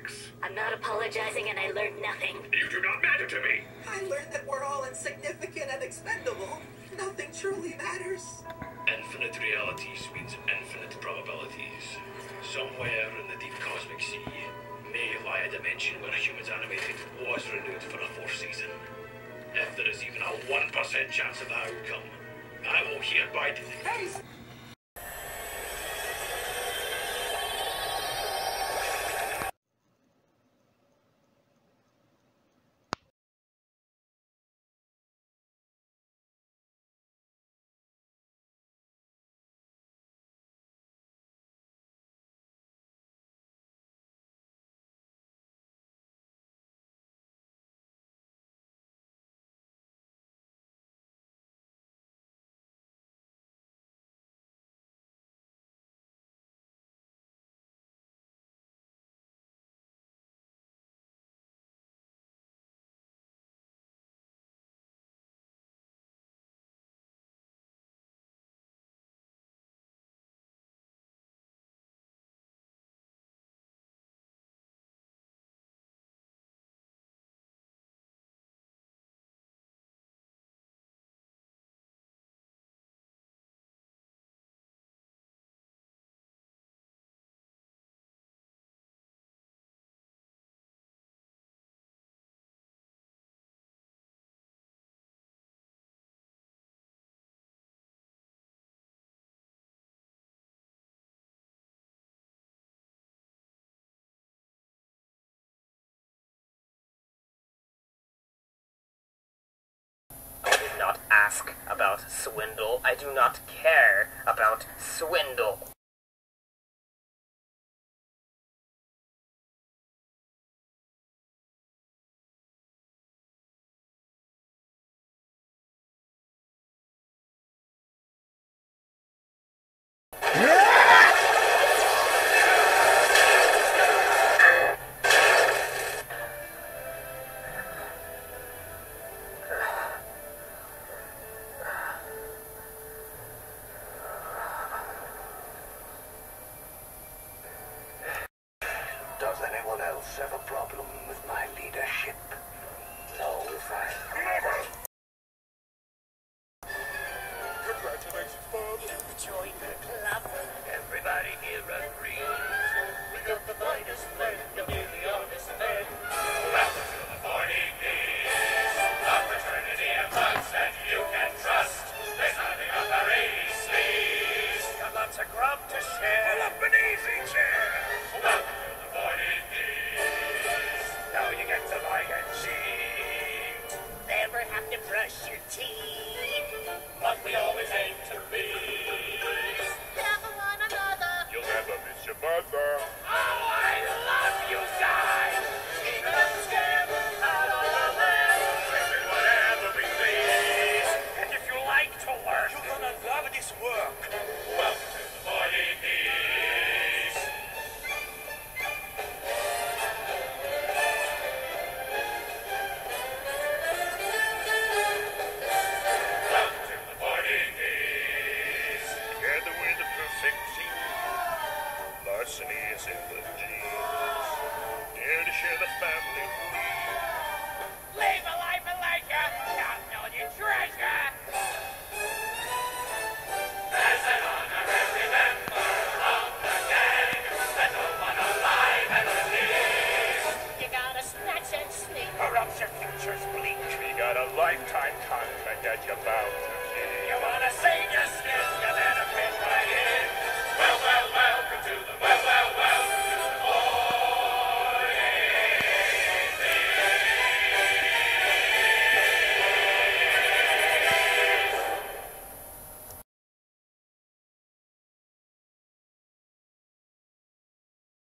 politics. I'm not apologizing and I learned nothing. You do not matter to me. I learned that we're all insignificant and expendable. Nothing truly matters. Infinite realities means infinite probabilities. Somewhere in the deep cosmic sea may lie a dimension where humans animated was renewed for a fourth season. If there is even a 1% chance of the outcome, I will hereby declare. Not ask about swindle. I do not care about swindle. Does anyone else have a problem with my leadership? No, fine. Congratulations, Bob. Join the club. Everybody here agrees. We got the finest blend of nearly honest men. Welcome to the 40 Ps. A fraternity of thugs that you can trust. There's nothing up our sleeves. Got lots of grub to share.